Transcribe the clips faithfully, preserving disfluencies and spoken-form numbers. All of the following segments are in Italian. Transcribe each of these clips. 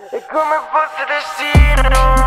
È come fosse destino.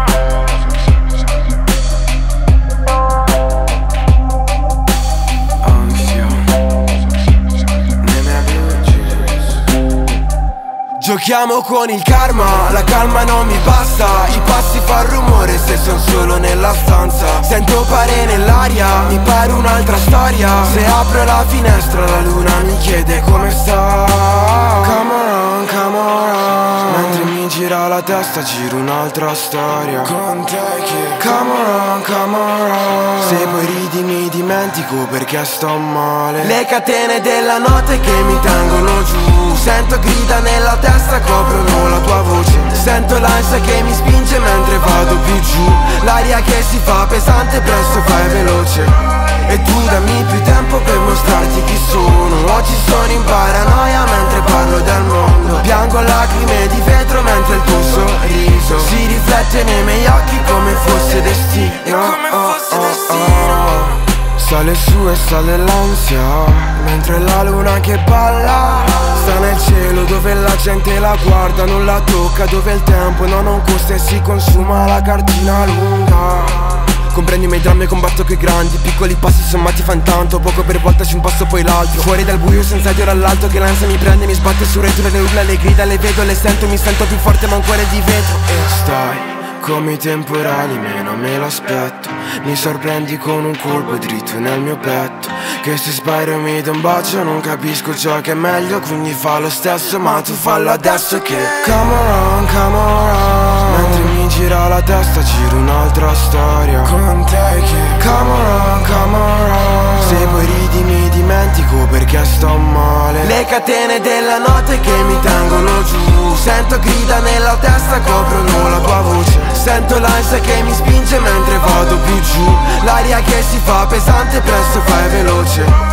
Giochiamo con il karma, la calma non mi basta. I passi fan rumore se son solo nella stanza. Sento pare nell'aria, mi pare un'altra storia. Se apro la finestra la luna mi chiede come sta. Come on, come on. Mentre mi gira la testa giro un'altra storia con te che come on, come on. Se poi ridi mi dimentico perché sto male. Le catene della notte che mi tengono giù. Sento grida nella testa, coprono la tua voce. Sento l'ansia che mi spinge mentre vado più giù. L'aria che si fa pesante, presto fai veloce. E tu dammi più tempo per mostrarti chi sono. Oggi sono in paranoia mentre parlo del mondo. Piango lacrime di vetro mentre il tuo sorriso si riflette nei miei occhi come fosse destino. E come fosse destino. Sale su e sale l'ansia mentre la luna che balla sta nel cielo dove la gente la guarda, non la tocca, dove il tempo no, non costa e si consuma la cartina lunga. Comprendi i miei drammi e combatto coi grandi. Piccoli passi sommati fan tanto, poco per volta c'è un passo poi l'altro. Fuori dal buio senza Dio all'alto che l'ansia mi prende, mi sbatte sul retro, le urla, le grida, le vedo, le sento, mi sento più forte ma un cuore di vetro. E stai come i temporali, meno me l'aspetto. Mi sorprendi con un colpo dritto nel mio petto. Che se sparo mi do un bacio, non capisco ciò che è meglio, quindi fa lo stesso, ma tu fallo adesso che come on, come on. Mentre mi gira la testa giro un'altra storia con te che come on, come on. Se poi ridi mi dimentico perché sto male. Le catene della notte che mi tengono giù. Sento grida nella testa, coprono la tua voce. Sento l'ansia che mi spinge mentre vado più giù. L'aria che si fa pesante, presto fai veloce.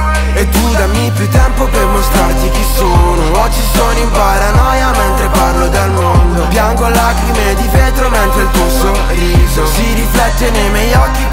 E tu dammi più tempo per mostrarti chi sono. Oggi sono in paranoia mentre parlo del mondo. Piango lacrime di vetro mentre il tuo sorriso si riflette nei miei occhi